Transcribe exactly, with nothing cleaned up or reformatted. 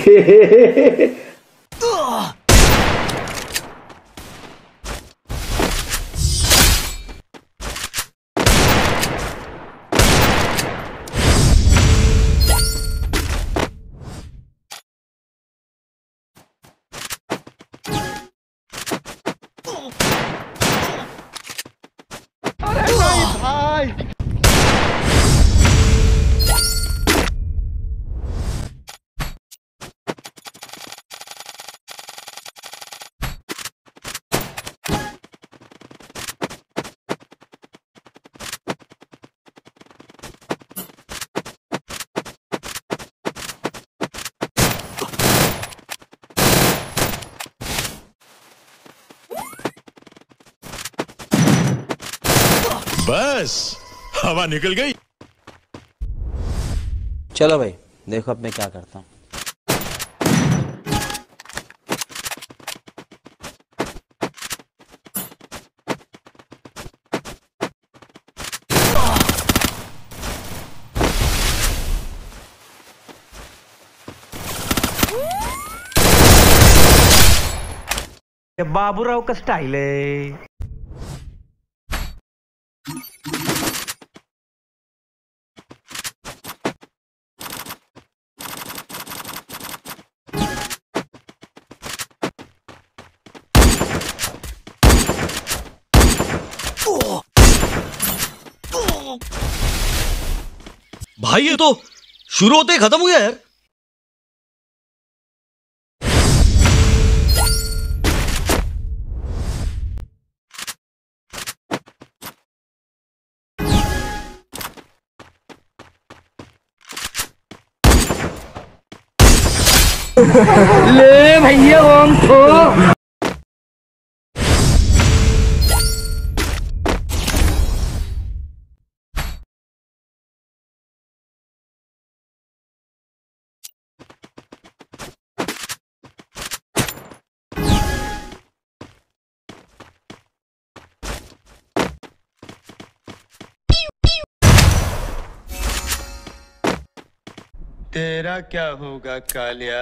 बस हवा निकल गई। चलो भाई देखो अब मैं क्या करता हूँ। बाबूराव का स्टाइल है। भाई ये तो शुरू होते ही खत्म हुआ यार। ले भैया ओम तो तेरा क्या होगा कालिया?